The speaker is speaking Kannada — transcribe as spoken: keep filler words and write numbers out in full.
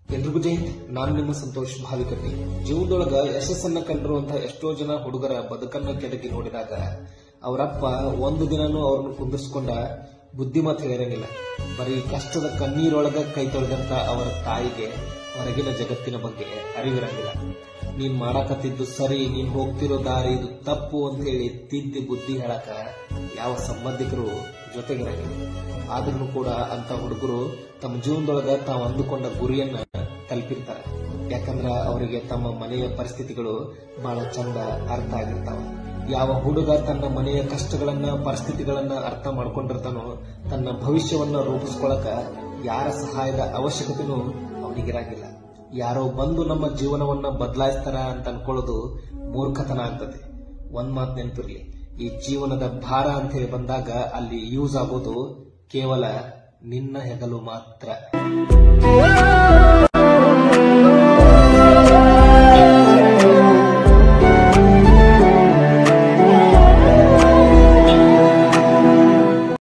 ಎಲ್ರಿಗೂ ಜೈ ಹಿಂದ್. ನಾನು ನಿಮ್ಮ ಸಂತೋಷ್ ಭಾವಿಕಟ್ಟಿ. ಜೀವನದೊಳಗ ಯಶಸ್ಸನ್ನ ಕಂಡಿರುವಂತಹ ಎಷ್ಟೋ ಜನ ಹುಡುಗರ ಬದುಕನ್ನ ಕೆದಕಿ ನೋಡಿದಾಗ ಅವರಪ್ಪ ಒಂದು ದಿನನೂ ಅವ್ರನ್ನ ಕುಂದಿರ್ಸ್ಕೊಂಡ ಬುದ್ಧಿಮತ್ ಹೇಳಿರಂಗಿಲ್ಲ. ಬರೀ ಕಷ್ಟದ ಕಣ್ಣೀರೊಳಗ ಕೈ ತೊಳೆದಂತ ಅವರ ತಾಯಿಗೆ ಹೊರಗಿನ ಜಗತ್ತಿನ ಬಗ್ಗೆ ಅರಿವಿರಂಗಿಲ್ಲ. ನೀನ್ ಮಾಡಾಕತ್ತಿದ್ದು ಸರಿ, ನೀನ್ ಹೋಗ್ತಿರೋ ದಾರಿ ಇದು ತಪ್ಪು ಅಂತ ಹೇಳಿ ತಿದ್ದಿ ಬುದ್ಧಿ ಹೇಳಕ ಯಾವ ಸಂಬಂಧಿಕರು ಜೊತೆಗಿರಂಗಿಲ್ಲ. ಆದ್ರೂ ಕೂಡ ಅಂತ ಹುಡುಗರು ತಮ್ಮ ಜೀವನದೊಳಗ ತಾವು ಅಂದುಕೊಂಡ ಗುರಿಯನ್ನ ತಲುಪಿರ್ತಾರೆ. ಯಾಕಂದ್ರ ಅವರಿಗೆ ತಮ್ಮ ಮನೆಯ ಪರಿಸ್ಥಿತಿಗಳು ಬಹಳ ಚಂದ ಅರ್ಥ ಆಗಿರ್ತಾವ. ಯಾವ ಹುಡುಗ ತನ್ನ ಮನೆಯ ಕಷ್ಟಗಳನ್ನ ಪರಿಸ್ಥಿತಿಗಳನ್ನ ಅರ್ಥ ಮಾಡ್ಕೊಂಡಿರ್ತಾನೋ ತನ್ನ ಭವಿಷ್ಯವನ್ನ ರೂಪಿಸ್ಕೊಳಕ ಯಾರ ಸಹಾಯದ ಅವಶ್ಯಕತೆನೂ ಅವನಿಗಿರಂಗಿಲ್ಲ. ಯಾರೋ ಬಂದು ನಮ್ಮ ಜೀವನವನ್ನ ಬದಲಾಯಿಸ್ತಾರ ಅಂತ ಅನ್ಕೊಳ್ಳೋದು ಮೂರ್ಖತನ ಆಗ್ತದೆ. ಒಂದ್ ಮಾತು ನೆನಪಿರ್ಲಿ, ಈ ಜೀವನದ ಭಾರ ಅಂತ ಹೇಳಿ ಬಂದಾಗ ಅಲ್ಲಿ ಯೂಸ್ ಆಗೋದು ಕೇವಲ ನಿನ್ನ ಹೆಗಲು ಮಾತ್ರ.